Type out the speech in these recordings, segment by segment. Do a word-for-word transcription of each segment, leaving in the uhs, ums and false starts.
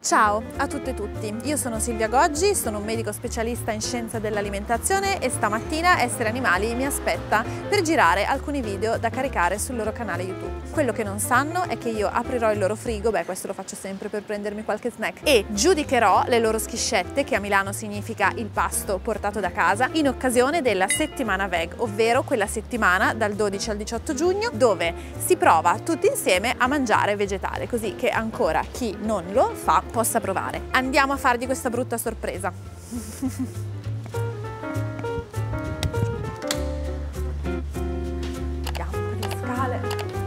Ciao a tutte e tutti, io sono Silvia Goggi, sono un medico specialista in scienza dell'alimentazione e stamattina Essere Animali mi aspetta per girare alcuni video da caricare sul loro canale YouTube. Quello che non sanno è che io aprirò il loro frigo, beh questo lo faccio sempre per prendermi qualche snack, e giudicherò le loro schiscette, che a Milano significa il pasto portato da casa, in occasione della settimana veg, ovvero quella settimana dal dodici al diciotto giugno dove si prova tutti insieme a mangiare vegetale, così che ancora chi non lo fa possa provare. Andiamo a fargli questa brutta sorpresa. Andiamo per le scale.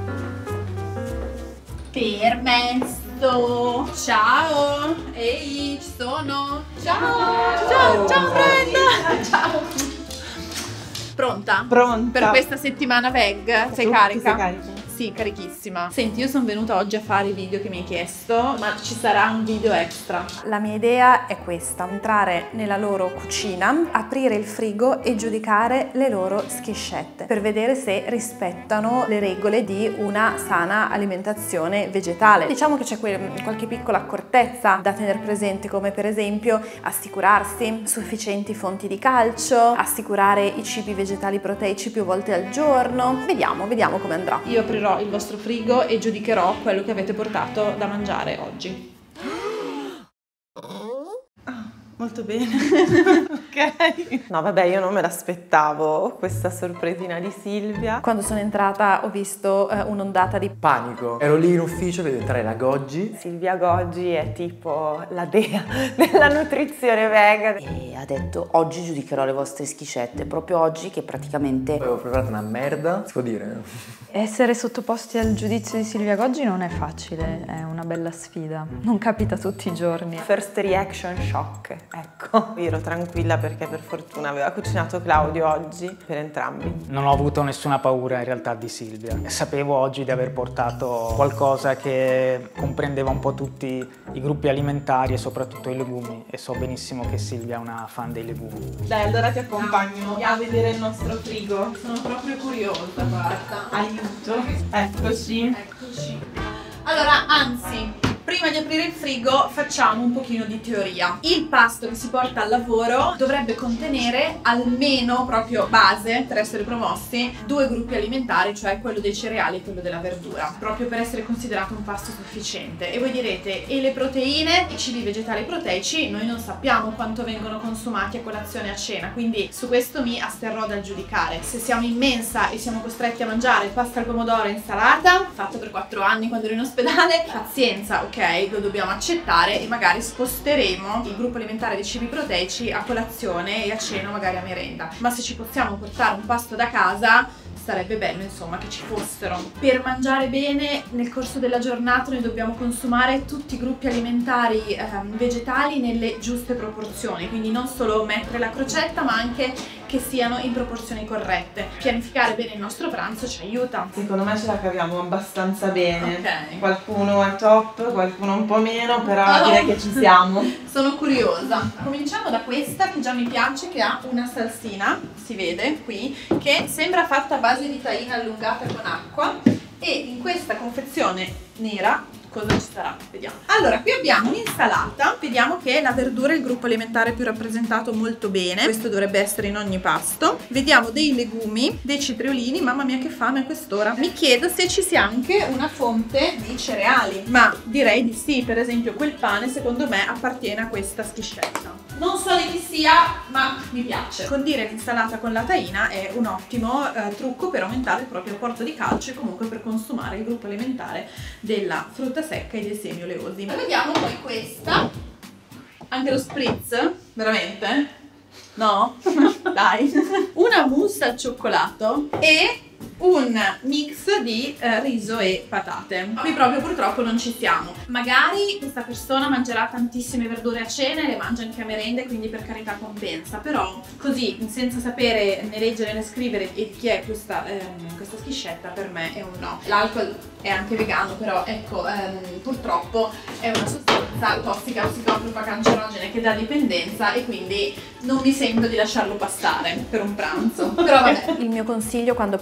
Permesso! Ciao! Ehi, ci sono! Ciao! Ciao, ciao Brenda! Ciao! Pronta? Pronta! Per questa settimana veg? Sei Tu, carica? sei carica? Sì, carichissima. Senti, io sono venuta oggi a fare i video che mi hai chiesto, ma ci sarà un video extra. La mia idea è questa: entrare nella loro cucina, aprire il frigo e giudicare le loro schiscette per vedere se rispettano le regole di una sana alimentazione vegetale. Diciamo che c'è qualche piccola accortezza da tenere presente, come per esempio assicurarsi sufficienti fonti di calcio, assicurare i cibi vegetali proteici più volte al giorno. Vediamo, vediamo come andrà. Io aprirò il vostro frigo e giudicherò quello che avete portato da mangiare oggi. Molto bene. Ok. No, vabbè, io non me l'aspettavo questa sorpresina di Silvia. Quando sono entrata ho visto eh, un'ondata di panico. Ero lì in ufficio, vedo entrare la Goggi. Silvia Goggi è tipo la dea della nutrizione vegan. E ha detto: oggi giudicherò le vostre schiscette, proprio oggi che praticamente... Avevo preparato una merda, si può dire. Essere sottoposti al giudizio di Silvia Goggi non è facile, è una bella sfida. Non capita tutti i giorni. First reaction shock, ecco. Io ero tranquilla perché per fortuna aveva cucinato Claudio oggi per entrambi. Non ho avuto nessuna paura in realtà di Silvia. Sapevo oggi di aver portato qualcosa che comprendeva un po' tutti i gruppi alimentari e soprattutto i legumi, e so benissimo che Silvia è una fan dei legumi. Dai, allora ti accompagno a vedere il nostro frigo. Sono proprio curiosa, guarda. Aiuto. Eccoci. Eccoci. Allora, anzi, prima di aprire il frigo facciamo un pochino di teoria. Il pasto che si porta al lavoro dovrebbe contenere almeno, proprio base, per essere promossi, due gruppi alimentari, cioè quello dei cereali e quello della verdura, proprio per essere considerato un pasto sufficiente. E voi direte, e le proteine, i cibi vegetali proteici, noi non sappiamo quanto vengono consumati a colazione e a cena, quindi su questo mi asterrò dal giudicare. Se siamo in mensa e siamo costretti a mangiare pasta al pomodoro e insalata, fatto per quattro anni quando ero in ospedale, pazienza, ok? Ok, lo dobbiamo accettare e magari sposteremo il gruppo alimentare dei cibi proteici a colazione e a cena, magari a merenda. Ma se ci possiamo portare un pasto da casa, sarebbe bello insomma che ci fossero. Per mangiare bene nel corso della giornata noi dobbiamo consumare tutti i gruppi alimentari ehm, vegetali nelle giuste proporzioni, quindi non solo mettere la crocetta ma anche che siano in proporzioni corrette. Pianificare bene il nostro pranzo ci aiuta. Secondo me ce la caviamo abbastanza bene. Ok. Qualcuno è top, qualcuno un po' meno, però Oh. direi che ci siamo. Sono curiosa. Cominciamo da questa che già mi piace, che ha una salsina, si vede qui, che sembra fatta a base di tahina allungata con acqua, e in questa confezione nera cosa ci sarà? Vediamo. Allora, qui abbiamo un'insalata, vediamo che la verdura è il gruppo alimentare più rappresentato molto bene, questo dovrebbe essere in ogni pasto. Vediamo dei legumi, dei cetriolini, mamma mia che fame a quest'ora. Mi chiedo se ci sia anche una fonte di cereali, ma direi di sì. Per esempio quel pane secondo me appartiene a questa schiscetta. Non so di chi sia, ma mi piace. Condire l'insalata con la tahina è un ottimo eh, trucco per aumentare il proprio apporto di calcio e comunque per consumare il gruppo alimentare della frutta secca e dei semi oleosi. Vediamo poi questa, anche lo spritz, veramente? No? Dai. Una mousse al cioccolato e un mix di eh, riso e patate. Qui proprio purtroppo non ci siamo. Magari questa persona mangerà tantissime verdure a cena e le mangia anche a merenda, quindi per carità compensa, però così senza sapere né leggere né scrivere e chi è questa, ehm, questa schiscetta, per me è un no. L'alcol è anche vegano, però ecco, ehm, purtroppo è una sostanza tossica, psicotropa, cancerogena che dà dipendenza, e quindi non mi sento di lasciarlo passare per un pranzo. Però vabbè. Il mio consiglio quando preparate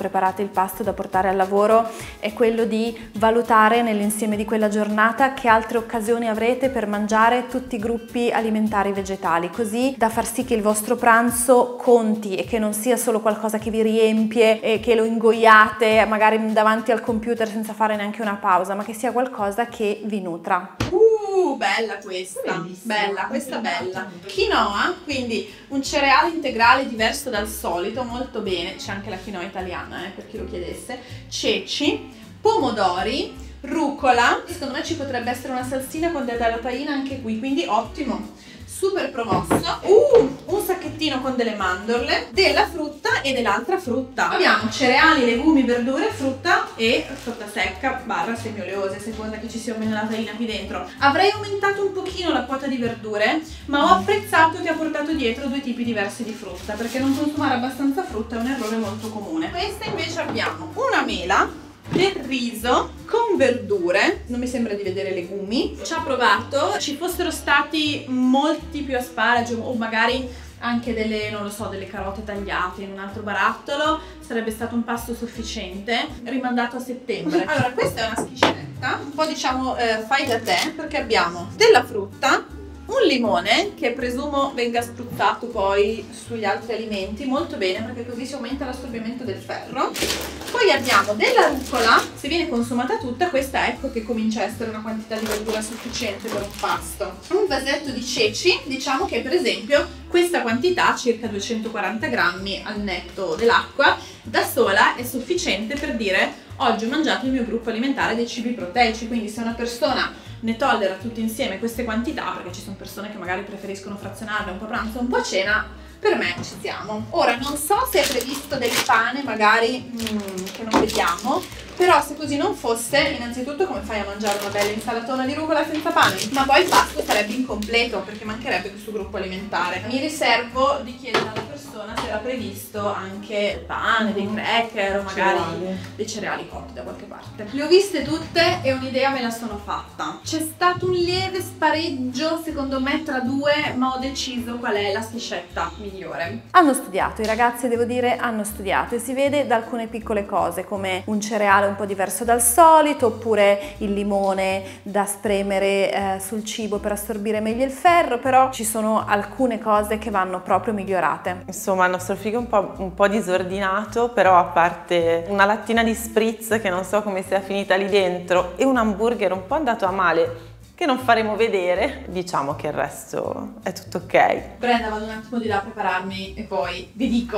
il pasto da portare al lavoro è quello di valutare nell'insieme di quella giornata che altre occasioni avrete per mangiare tutti i gruppi alimentari vegetali, così da far sì che il vostro pranzo conti e che non sia solo qualcosa che vi riempie e che lo ingoiate magari davanti al computer senza fare neanche una pausa, ma che sia qualcosa che vi nutra. Uh, bella questa, bellissima. Bella, questa bella. Quinoa, quindi un cereale integrale diverso dal solito, molto bene, c'è anche la quinoa italiana, eh, per chi lo chiedesse, ceci, pomodori, rucola, secondo me ci potrebbe essere una salsina con della tahina anche qui, quindi ottimo. Super promosso. Uh, un sacchettino con delle mandorle, della frutta e dell'altra frutta. Abbiamo cereali, legumi, verdure, frutta e frutta secca barra semioleose, a seconda che ci sia o meno la tahina qui dentro. Avrei aumentato un pochino la quota di verdure, ma ho apprezzato che ha portato dietro due tipi diversi di frutta, perché non consumare abbastanza frutta è un errore molto comune. Questa invece abbiamo una mela, del riso con verdure, non mi sembra di vedere legumi. Ci ha provato, ci fossero stati molti più asparagi o magari anche delle, non lo so, delle carote tagliate in un altro barattolo, sarebbe stato un pasto sufficiente, rimandato a settembre. Allora, questa è una schiscetta, un po' diciamo eh, fai da te, perché abbiamo della frutta, un limone che presumo venga spruzzato poi sugli altri alimenti, molto bene perché così si aumenta l'assorbimento del ferro. Poi abbiamo della rucola, se viene consumata tutta questa ecco che comincia a essere una quantità di verdura sufficiente per un pasto. Un vasetto di ceci, diciamo che per esempio questa quantità, circa duecentoquaranta grammi al netto dell'acqua, da sola è sufficiente per dire oggi ho mangiato il mio gruppo alimentare dei cibi proteici, quindi se una persona ne tollera tutti insieme queste quantità, perché ci sono persone che magari preferiscono frazionarle un po' a pranzo e un po' a cena, per me ci siamo. Ora non so se è previsto del pane magari mm, che non vediamo, però se così non fosse, innanzitutto come fai a mangiare una bella insalatona di rucola senza pane? Ma poi il pasto sarebbe incompleto perché mancherebbe questo gruppo alimentare. Mi riservo di chiedere alla persona se era previsto anche il pane, dei cracker o magari cereali. dei cereali cotti da qualche parte. Le ho viste tutte e un'idea me la sono fatta. C'è stato un lieve spareggio secondo me tra due, ma ho deciso qual è la schiscetta migliore. Hanno studiato, i ragazzi devo dire hanno studiato e si vede da alcune piccole cose come un cereale un po' diverso dal solito, oppure il limone da spremere eh, sul cibo per assorbire meglio il ferro, però ci sono alcune cose che vanno proprio migliorate. Insomma, il nostro frigo è un po', un po' disordinato, però a parte una lattina di spritz che non so come sia finita lì dentro e un hamburger un po' andato a male che non faremo vedere, diciamo che il resto è tutto ok. Brenda, vado un attimo di là a prepararmi e poi vi dico.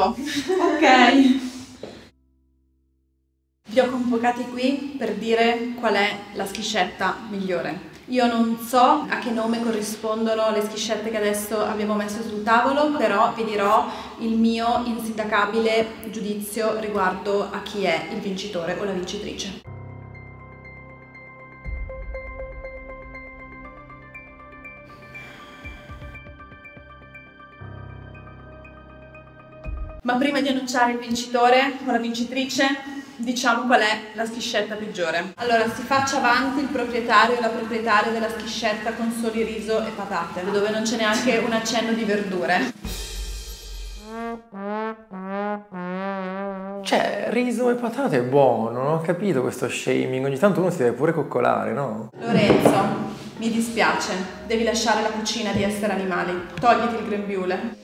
Ok. Vi ho convocati qui per dire qual è la schiscetta migliore. Io non so a che nome corrispondono le schiscette che adesso abbiamo messo sul tavolo, però vi dirò il mio insindacabile giudizio riguardo a chi è il vincitore o la vincitrice. Ma prima di annunciare il vincitore o la vincitrice, diciamo qual è la schiscetta peggiore. Allora, si faccia avanti il proprietario o la proprietaria della schiscetta con soli riso e patate, dove non c'è neanche un accenno di verdure. Cioè, riso e patate è buono, non ho capito questo shaming, ogni tanto uno si deve pure coccolare, no? Lorenzo, mi dispiace, devi lasciare la cucina di essere animali, togliti il grembiule.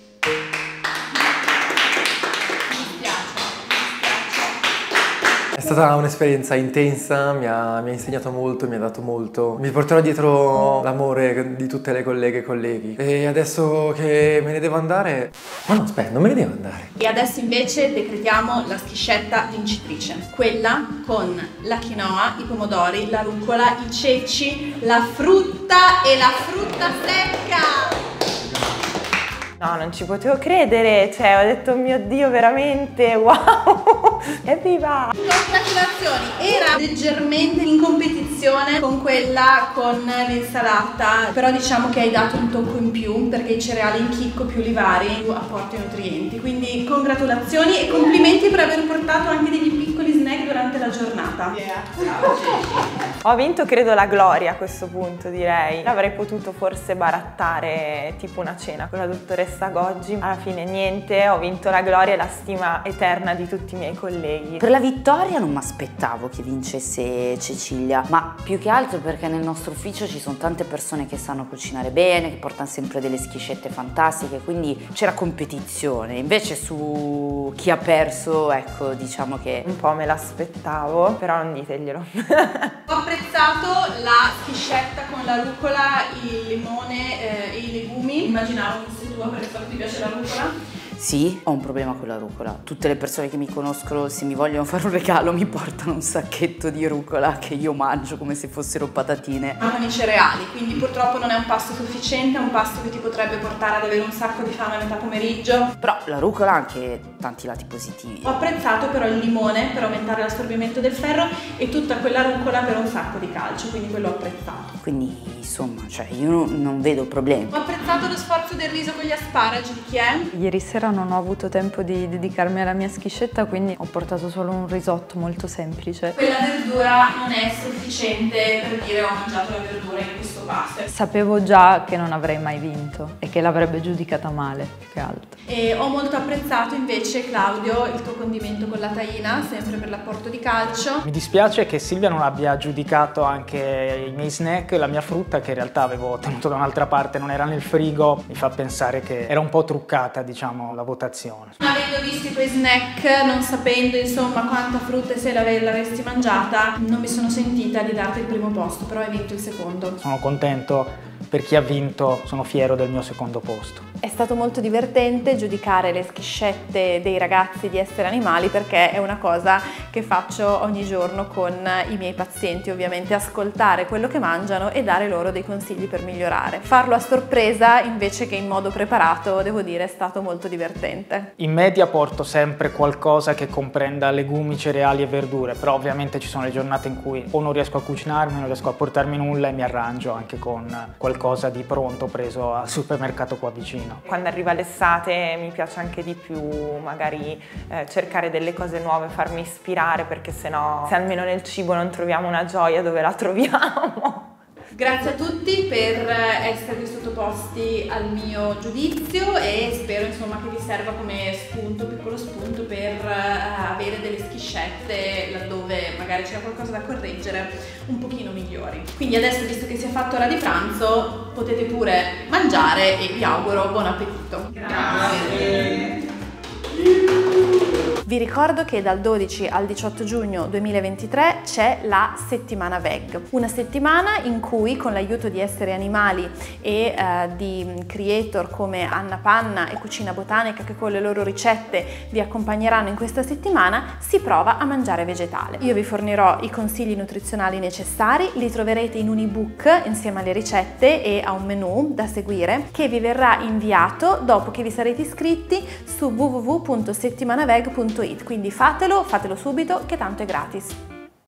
È stata un'esperienza intensa, mi ha, mi ha insegnato molto, mi ha dato molto. Mi porterò dietro l'amore di tutte le colleghe e colleghi. E adesso che me ne devo andare... Ma no, aspetta, non me ne devo andare. E adesso invece decretiamo la schiscetta vincitrice. Quella con la quinoa, i pomodori, la rucola, i ceci, la frutta e la frutta secca! No, non ci potevo credere, cioè ho detto mio Dio, veramente, wow, evviva! Congratulazioni, era leggermente in competizione con quella con l'insalata, però diciamo che hai dato un tocco in più perché i cereali in chicco più li vari più apporti nutrienti, quindi congratulazioni e complimenti per aver portato anche degli piccoli snack durante la giornata. Yeah. Ho vinto credo la gloria a questo punto, direi. Avrei potuto forse barattare tipo una cena con la dottoressa Goggi. Alla fine niente, ho vinto la gloria e la stima eterna di tutti i miei colleghi. Per la vittoria non mi aspettavo che vincesse Cecilia, ma più che altro perché nel nostro ufficio ci sono tante persone che sanno cucinare bene, che portano sempre delle schiscette fantastiche, quindi c'era competizione. Invece su chi ha perso, ecco, diciamo che un po' me l'aspettavo, però non diteglielo. Ho apprezzato la schiscetta con la rucola, il limone eh, e i legumi. Immaginavo fosse tua perché so che ti piace la rucola. sì, ho un problema con la rucola. Tutte le persone che mi conoscono, se mi vogliono fare un regalo, mi portano un sacchetto di rucola che io mangio come se fossero patatine. Amano i cereali, quindi purtroppo non è un pasto sufficiente, è un pasto che ti potrebbe portare ad avere un sacco di fame a metà pomeriggio. Però la rucola ha anche tanti lati positivi. Ho apprezzato però il limone per aumentare l'assorbimento del ferro e tutta quella rucola per un sacco di calcio, quindi quello ho apprezzato. Quindi insomma, cioè io non, non vedo problemi. Ho apprezzato lo sforzo del riso con gli asparagi, di chi è? Ieri sera non ho avuto tempo di dedicarmi alla mia schiscetta, quindi ho portato solo un risotto molto semplice. Quella verdura non è sufficiente per dire ho mangiato la verdura in questo pasto. Sapevo già che non avrei mai vinto e che l'avrebbe giudicata male, più che altro. E ho molto apprezzato invece, Claudio, il tuo condimento con la tahina, sempre per l'apporto di calcio. Mi dispiace che Silvia non abbia giudicato anche i miei snack, la mia frutta che in realtà avevo tenuto da un'altra parte, non era nel frigo, mi fa pensare che era un po' truccata, diciamo, la votazione. Avendo visto i tuoi snack, non sapendo insomma quanta frutta e se l'avresti mangiata, non mi sono sentita di darti il primo posto, però hai vinto il secondo. Sono contento per chi ha vinto, sono fiero del mio secondo posto. È stato molto divertente giudicare le schiscette dei ragazzi di Essere Animali, perché è una cosa che faccio ogni giorno con i miei pazienti, ovviamente ascoltare quello che mangiano e dare loro dei consigli per migliorare. Farlo a sorpresa invece che in modo preparato, devo dire, è stato molto divertente. In media porto sempre qualcosa che comprenda legumi, cereali e verdure, però ovviamente ci sono le giornate in cui o non riesco a cucinarmi, non riesco a portarmi nulla e mi arrangio anche con qualcosa di pronto preso al supermercato qua vicino. Quando arriva l'estate mi piace anche di più magari eh, cercare delle cose nuove, farmi ispirare, perché sennò se almeno nel cibo non troviamo una gioia, dove la troviamo? Grazie a tutti per esservi sottoposti al mio giudizio e spero insomma che vi serva come spunto, piccolo spunto per uh, avere delle schiscette laddove magari c'era qualcosa da correggere un pochino migliori. Quindi adesso, visto che si è fatto ora di pranzo, potete pure mangiare e vi auguro buon appetito. Grazie. Vi ricordo che dal dodici al diciotto giugno duemilaventitré c'è la settimana veg, una settimana in cui con l'aiuto di Essere Animali e eh, di creator come Anna Panna e Cucina Botanica, che con le loro ricette vi accompagneranno in questa settimana, si prova a mangiare vegetale. Io vi fornirò i consigli nutrizionali necessari, li troverete in un ebook insieme alle ricette e a un menu da seguire che vi verrà inviato dopo che vi sarete iscritti su w w w punto settimanaveg punto it, quindi fatelo, fatelo subito che tanto è gratis.